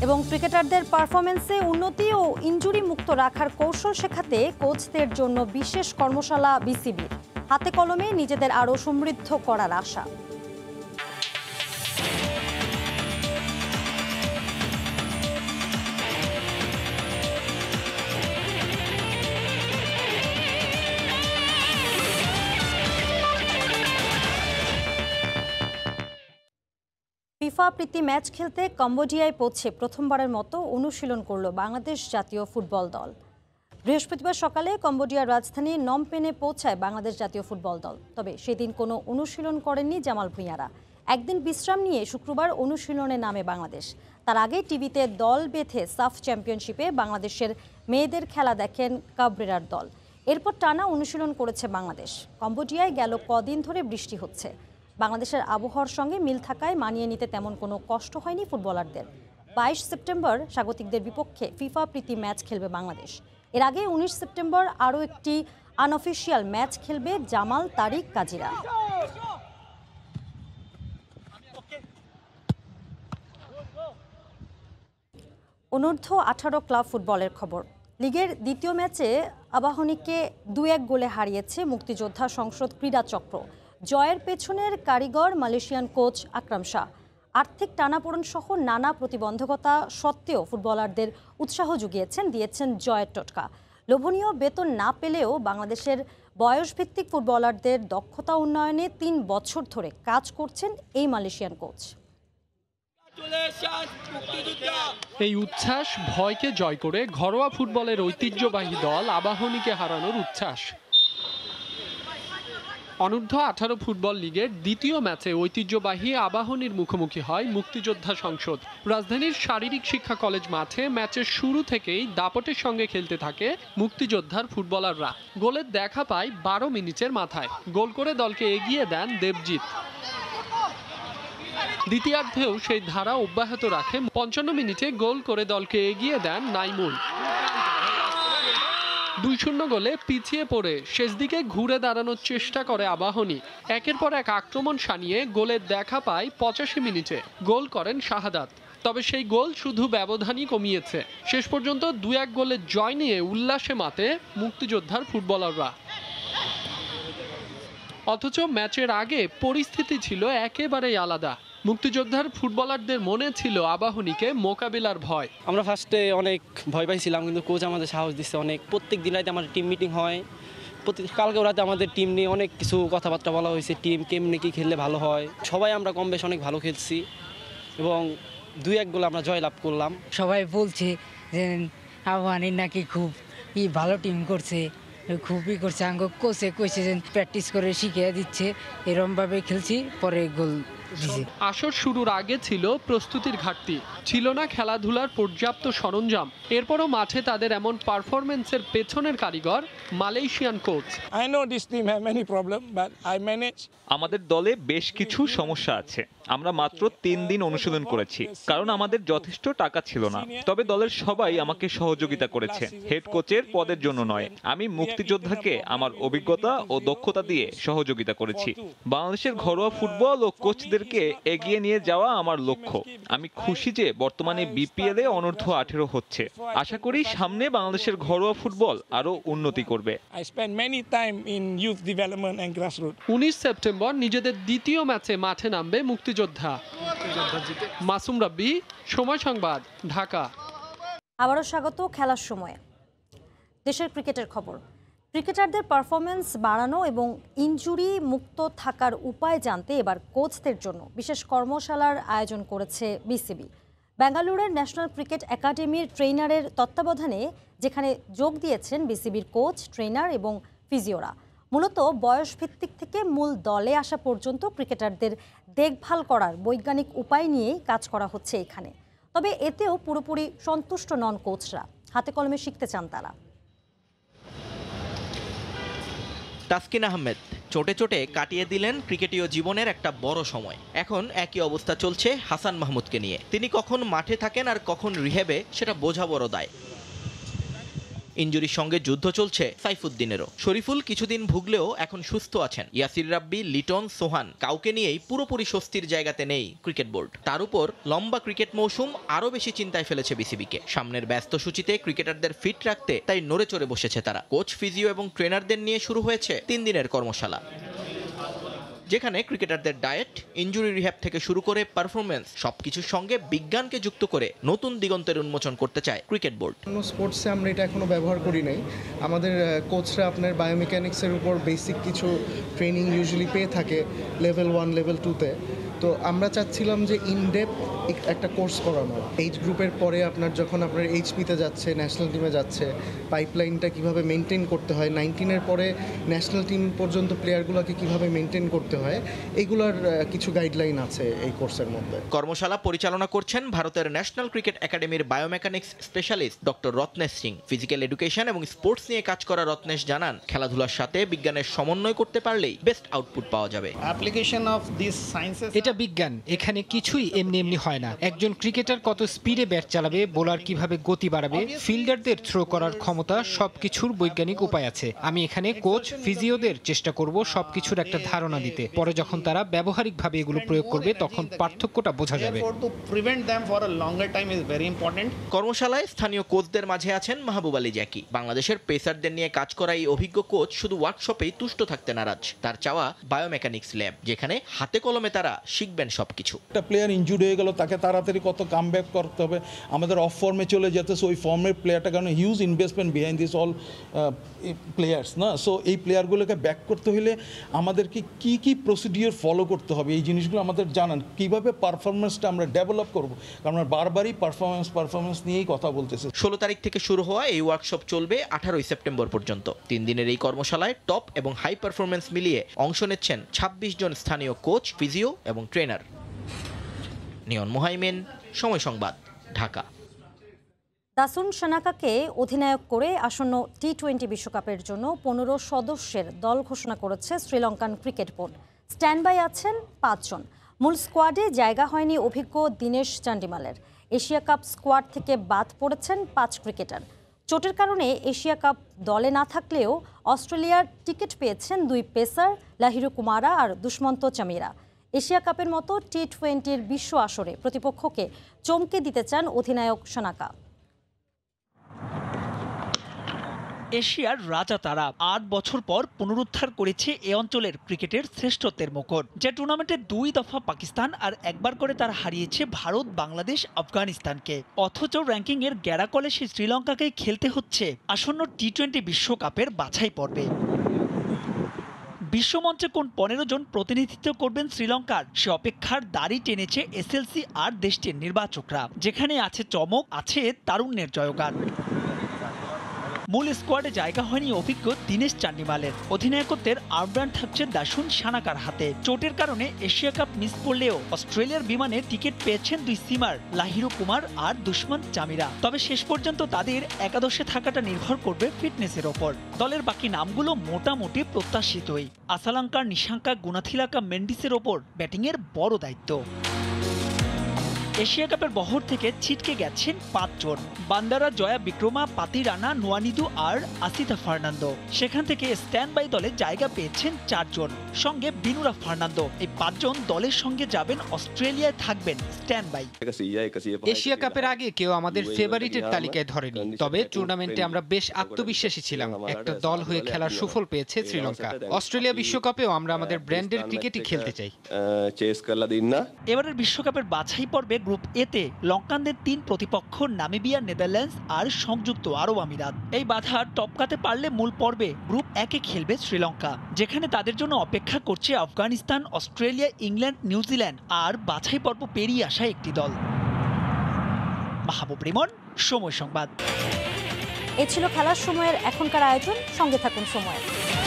এবং ক্রিকেটারদের পারফরমেন্সে উন্নতি ও ইনজুরি মুক্ত রাখার কৌশল শেখাতে কোচদের জন্য বিশেষ কর্মশালা বিসিবির। হাতে কলমে নিজেদের আরও সমৃদ্ধ করার আশা। ফিফা প্রীতি ম্যাচ খেলতে কম্বোডিয়ায় পৌঁছে প্রথমবারের মতো অনুশীলন করল বাংলাদেশ জাতীয় ফুটবল দল। বৃহস্পতিবার সকালে কম্বোডিয়ার রাজধানী নমপেনে পৌঁছায় বাংলাদেশ জাতীয় ফুটবল দল। তবে সেদিন কোনো অনুশীলন করেননি জামাল ভূঁইয়ারা। একদিন বিশ্রাম নিয়ে শুক্রবার অনুশীলনে নামে বাংলাদেশ। তার আগে টিভিতে দল বেঁধে সাফ চ্যাম্পিয়নশিপে বাংলাদেশের মেয়েদের খেলা দেখেন কাবরেরার দল। এরপর টানা অনুশীলন করেছে বাংলাদেশ। কম্বোডিয়ায় গেল কদিন ধরে বৃষ্টি হচ্ছে। বাংলাদেশের আবহাওয়ার সঙ্গে মিল থাকায় মানিয়ে নিতে তেমন কোনো কষ্ট হয়নি ফুটবলারদের। 22 সেপ্টেম্বর স্বাগতিকদের বিপক্ষে ফিফা প্রীতি ম্যাচ খেলবে বাংলাদেশ। এর আগে 19 সেপ্টেম্বর আরও একটি আনঅফিসিয়াল ম্যাচ খেলবে জামাল, তারিক, কাজিরা। অনূর্ধ্ব 18 ক্লাব ফুটবলের খবর। লিগের দ্বিতীয় ম্যাচে আবাহনীকে 2-1 গোলে হারিয়েছে মুক্তিযোদ্ধা সংসদ ক্রীড়া চক্র। জয়ের পেছনের কারিগর মালয়েশিয়ান কোচ আকরাম শাহ। আর্থিক টানাপোড়েন সহ নানা প্রতিবন্ধকতা সত্ত্বেও ফুটবলারদের উৎসাহ দিয়েছেন জয়ের টোটকা। লোভনীয় বেতন না পেলেও বাংলাদেশের বয়সভিত্তিক ফুটবলারদের দক্ষতা উন্নয়নে 3 বছর ধরে কাজ করছেন এই মালয়েশিয়ান কোচ। এই উচ্ছ্বাস ভয়কে জয় করে ঘরোয়া ফুটবলের ঐতিহ্যবাহী দল আবাহনীকে হারানোর উচ্ছ্বাস। অনূর্ধ্ব 18 ফুটবল লিগের দ্বিতীয় ম্যাচে ঐতিহ্যবাহী আবাহনীর মুখোমুখি হয় মুক্তিযোদ্ধা সংসদ। রাজধানীর শারীরিক শিক্ষা কলেজ মাঠে ম্যাচের শুরু থেকেই দাপটের সঙ্গে খেলতে থাকে মুক্তিযোদ্ধার ফুটবলাররা। গোলের দেখা পায় 12 মিনিটের মাথায়। গোল করে দলকে এগিয়ে দেন দেবজিৎ। দ্বিতীয়ার্ধেও সেই ধারা অব্যাহত রাখে। 55 মিনিটে গোল করে দলকে এগিয়ে দেন নাইমুল। 2-0 গোলে পিছিয়ে পড়ে শেষ দিকে ঘুরে দাঁড়ানোর চেষ্টা করে আবাহনী। একের পর এক আক্রমণ সানিয়ে গোলের দেখা পায় 85 মিনিটে। গোল করেন শাহাদাত। তবে সেই গোল শুধু ব্যবধানই কমিয়েছে। শেষ পর্যন্ত 2-1 গোলের জয় নিয়ে উল্লাসে মাতে মুক্তিযোদ্ধার ফুটবলাররা। অথচ ম্যাচের আগে পরিস্থিতি ছিল একেবারেই আলাদা। মুক্তিযোদ্ধার ফুটবলারদের মনে ছিল আবাহনীকে মোকাবিলার ভয়। আমরা ফার্স্টে অনেক ভয় পাইছিলাম, কিন্তু কোচ আমাদের সাহস দিচ্ছে অনেক। প্রত্যেক দিন রাতে আমাদের টিম মিটিং হয়। কালকেও রাতে আমাদের টিম নিয়ে অনেক কিছু কথাবার্তা বলা হয়েছে। টিম কেমনে কি খেললে ভালো হয়। সবাই আমরা কম বেশ অনেক ভালো খেলছি এবং 2-1 গোলে আমরা জয়লাভ করলাম। সবাই বলছে যে আবাহনী নাকি খুব ভালো টিম করছে, খুবই করছে। আঙ্গ কোচে কইছে যে প্র্যাকটিস করে শিখিয়ে দিচ্ছে, এরকমভাবে খেলছি, পরে গোল। আসর শুরুর আগে ছিল প্রস্তুতির ঘাটতি, ছিল না খেলাধুলার পর্যাপ্ত সরঞ্জাম। এরপরও মাঠে তাদের এমন পারফরম্যান্সের পেছনের কারিগর মালয়েশিয়ান কোচ। আমাদের দলে বেশ কিছু সমস্যা আছে। আমরা মাত্র 3 দিন অনুশীলন করেছি, কারণ আমাদের যথেষ্ট টাকা ছিল না। তবে দলের সবাই আমাকে সহযোগিতা করেছে, হেড কোচের পদের জন্য নয়। আমি মুক্তিযোদ্ধাকে আমার অভিজ্ঞতা ও দক্ষতা দিয়ে সহযোগিতা করেছি। বাংলাদেশের ঘরোয়া ফুটবল ও কোচদেরকে এগিয়ে নিয়ে যাওয়া আমার লক্ষ্য। আমি খুশি যে বর্তমানে বিপিএল এ অনূর্ধ্ব 18 হচ্ছে। আশা করি সামনে বাংলাদেশের ঘরোয়া ফুটবল আরো উন্নতি করবে। 19 সেপ্টেম্বর নিজেদের দ্বিতীয় ম্যাচে মাঠে নামবে মুক্তিযোদ্ধা। মাসুম রাব্বি, সময় সংবাদ, ঢাকা। আবারও স্বাগত খেলার সময়। দেশের ক্রিকেটের খবর। ক্রিকেটারদের পারফরমেন্স বাড়ানো এবং ইনজুরি মুক্ত থাকার উপায় জানতে এবার কোচদের জন্য বিশেষ কর্মশালার আয়োজন করেছে বিসিবি। বেঙ্গালুরুর ন্যাশনাল ক্রিকেট একাডেমির ট্রেনারের তত্ত্বাবধানে যেখানে যোগ দিয়েছেন বিসিবির কোচ, ট্রেনার এবং ফিজিওরা। মূলত বয়সভিত্তিক থেকে মূল দলে আসা পর্যন্ত ক্রিকেটারদের দেখভাল করার বৈজ্ঞানিক উপায় নিয়েই কাজ করা হচ্ছে এখানে। তবে এতেও পুরোপুরি সন্তুষ্ট নন কোচরা। হাতে কলমে শিখতে চান তারা। তাসকিন আহমেদ চোটে চোটে কাটিয়ে দিলেন ক্রিকেটীয় জীবনের একটা বড় সময়। এখন একই অবস্থা চলছে হাসান মাহমুদকে নিয়ে। তিনি কখন মাঠে থাকেন আর কখন রিহ্যাবে, সেটা বোঝা বড় দায়। ইনজুরির সঙ্গে যুদ্ধ চলছে সাইফুদ্দিনেরও। শরীফুল কিছুদিন ভুগলেও এখন সুস্থ আছেন। ইয়াসির রাব্বি, লিটন, সোহান কাউকে নিয়েই পুরোপুরি স্বস্তির জায়গাতে নেই ক্রিকেট বোর্ড। তার উপর লম্বা ক্রিকেট মৌসুম আরও বেশি চিন্তায় ফেলেছে বিসিবিকে। সামনের ব্যস্ত সূচিতে ক্রিকেটারদের ফিট রাখতে তাই নড়ে চড়ে বসেছে তারা। কোচ, ফিজিও এবং ট্রেনারদের নিয়ে শুরু হয়েছে 3 দিনের কর্মশালা, যেখানে ক্রিকেটারদের ডায়েট, ইনজুরি রিহ্যাব থেকে শুরু করে পারফরমেন্স সবকিছুর সঙ্গে বিজ্ঞানকে যুক্ত করে নতুন দিগন্তের উন্মোচন করতে চায় ক্রিকেট বোর্ড। কোনো স্পোর্টসে আমরা এটা এখনো ব্যবহার করি নাই। আমাদের কোচরা আপনার বায়োমেকানিক্সের উপর বেসিক কিছু ট্রেনিং ইউজুয়ালি পেয়ে থাকে লেভেল 1, লেভেল 2-তে। তো আমরা চাচ্ছিলাম যে ইনডেপথ একটা কোর্স করানো। এইজ গ্রুপের পরে যখন আপনার এইচপিতে যাচ্ছে, ন্যাশনাল টিমে যাচ্ছে, পাইপলাইনটা কিভাবে মেনটেন করতে হয়, 19-এর পরে ন্যাশনাল টিম পর্যন্ত প্লেয়ারগুলোকে কিভাবে মেনটেন করতে হয়, এইগুলোর কিছু গাইডলাইন আছে এই কোর্সের মধ্যে। কর্মশালা পরিচালনা করছেন ভারতের ন্যাশনাল ক্রিকেট একাডেমির biomechanics specialist doctor Ratnesh Singh. Physical education এবং স্পোর্টস নিয়ে কাজ করা রত্নেশ জানান, খেলাধুলার সাথে বিজ্ঞানের সমন্বয় করতে পারলেই বেস্ট আউটপুট পাওয়া যাবে। অ্যাপ্লিকেশন অফ দিস সায়েন্সেস, এটা বিজ্ঞান, এখানে কিছুই এমনি এমনি হয় না। একজন ক্রিকেটার কত স্পিডে ব্যাট চালাবে, বোলার কিভাবে গতি বাড়াবে, ফিল্ডারদের থ্রো করার ক্ষমতা, সবকিছুর বৈজ্ঞানিক উপায় আছে। আমি এখানে কোচ, ফিজিওদের চেষ্টা করব সবকিছুর একটা ধারণা দিতে। পরে যখন তারা ব্যবহারিকভাবে এগুলো প্রয়োগ করবে তখন পার্থক্যটা বোঝা যাবে। কর্মশালায় স্থানীয় কোচদের মাঝে আছেন মাহবুব আলী জ্যাকি। বাংলাদেশের পেসারদের নিয়ে কাজ করা এই অভিজ্ঞ কোচ শুধু ওয়ার্কশপেই তুষ্ট থাকতে নারাজ। তার চাওয়া বায়োমেকানিক্স ল্যাব, যেখানে হাতে কলমে তারা শিখবেন সবকিছু। একটা প্লেয়ার ইনজুর্ড হয়ে গেল, তাকে তাড়াতাড়ি কত কাম ব্যাক করতে হবে, আমাদের অফ ফর্মে চলে যেতে, সো ওই ফর্মের প্লেয়ারটা, কারণ huge investment behind this all players না। সো এই প্লেয়ারগুলোকে ব্যাক করতে হলে আমাদেরকে কি কি প্রসিডিওর ফলো করতে হবে, এই জিনিসগুলো আমাদের জানান। কীভাবে পারফরমেন্সটা আমরা ডেভেলপ করবো, কারণ আমরা বারবারই পারফরমেন্স নিয়েই কথা বলতেছি। 16 তারিখ থেকে শুরু হওয়া এই ওয়ার্কশপ চলবে 18 সেপ্টেম্বর পর্যন্ত। 3 দিনের এই কর্মশালায় টপ এবং হাই পারফরমেন্স মিলিয়ে অংশ নিচ্ছেন 26 জন স্থানীয় কোচ, ফিজিও এবং ট্রেনার। নিয়ন মোহাইমেন, সময় সংবাদ, ঢাকা। দাসুন সানাকাকে অধিনায়ক করে আসন্ন টি20 বিশ্বকাপের জন্য 15 সদস্যের দল ঘোষণা করেছে Sri Lankan cricket board. Stand by আছেন 5 জন। মূল স্কোয়াডে জায়গা হয়নি অভিজ্ঞ দীনেশ চান্ডিমালের। এশিয়া কাপ স্কোয়াড থেকে বাদ পড়েছেন 5 ক্রিকেটার। চোটের কারণে এশিয়া কাপ দলে না থাকলেও অস্ট্রেলিয়ার টিকিট পেয়েছেন 2 পেসার লাহিরু কুমারা আর দুষ্মন্ত চামিরা। এশিয়া কাপের মতো টি20-র বিশ্ব আসরে প্রতিপক্ষকে চমকে দিতে চান অধিনায়ক সানাকা। এশিয়ার রাজা তারা 8 বছর পর পুনরুদ্ধার করেছে এ অঞ্চলের ক্রিকেটের শ্রেষ্ঠত্বের মুকুট। যে টুর্নামেন্টে 2 দফা পাকিস্তান আর একবার করে তারা হারিয়েছে ভারত, বাংলাদেশ, আফগানিস্তানকে। অথচ র্যাঙ্কিংয়ের গ্যারাকলে সেই শ্রীলঙ্কাকেই খেলতে হচ্ছে আসন্ন টি20 বিশ্বকাপের বাছাই পর্বে। বিশ্বমঞ্চে কোন 15 জন প্রতিনিধিত্ব করবেন শ্রীলঙ্কার, সে অপেক্ষার দাড়ি টেনেছে এসএলসি আর দেশটির নির্বাচকরা। যেখানে আছে চমক, আছে তারুণ্যের জয়গান। মূল স্কোয়াডে জায়গা হয়নি অভিজ্ঞ দীনেশ চান্ডিমালের। অধিনায়কত্বের আরম্ভ্যান্ড থাকছে দাসুন সানাকার হাতে। চোটের কারণে এশিয়া কাপ মিস করলেও অস্ট্রেলিয়ার বিমানে টিকিট পেয়েছেন 2 সিমার লাহিরু কুমার আর দুষ্মন্ত চামিরা। তবে শেষ পর্যন্ত তাদের একাদশে থাকাটা নির্ভর করবে ফিটনেসের ওপর। দলের বাকি নামগুলো মোটামুটি প্রত্যাশিতই। আসালাঙ্কার নিশাঙ্কা গুনাথিলাকা মেন্ডিসের ওপর ব্যাটিংয়ের বড় দায়িত্ব। এশিয়া কাপের বহর থেকে ছিটকে গেছেন 5 জন। বান্দারা, জয়া বিক্রমা, পাতি রানা, নোয়ানিদু আর আসিতা ফার্নান্দো। সেখান থেকে স্ট্যান্ড বাই দলে জায়গা পেয়েছেন 4 জন, সঙ্গে বিনুরা ফার্নান্দো। এই 5 জন দলের সঙ্গে যাবেন অস্ট্রেলিয়ায়, থাকবেন স্ট্যান্ড বাই। এশিয়া কাপের আগে কেউ আমাদের ফেভারিটের তালিকায় ধরেনি, তবে টুর্নামেন্টে আমরা বেশ আত্মবিশ্বাসী ছিলাম। একটা দল হয়ে খেলার সুফল পেয়েছে শ্রীলঙ্কা। অস্ট্রেলিয়া বিশ্বকাপেও আমরা আমাদের ব্র্যান্ডের ক্রিকেটই খেলতে চাই। এবারের বিশ্বকাপের বাছাই পর্বে গ্রুপ এতে লঙ্কানদের 3 প্রতিপক্ষ নামিবিয়া, নেদারল্যান্ডস আর সংযুক্ত আরব আমিরাত। এই বাধা টপকাতে পারলে মূল পর্বে গ্রুপ 1-এ খেলবে শ্রীলঙ্কা, যেখানে তাদের জন্য অপেক্ষা করছে আফগানিস্তান, অস্ট্রেলিয়া, ইংল্যান্ড, নিউজিল্যান্ড আর বাছাই পর্ব পেরিয়ে আসা একটি দল। মাহবুব রিমন, সময় সংবাদ। এ ছিল খেলার সময়ের এখনকার আয়োজন। সঙ্গে থাকুন সময়।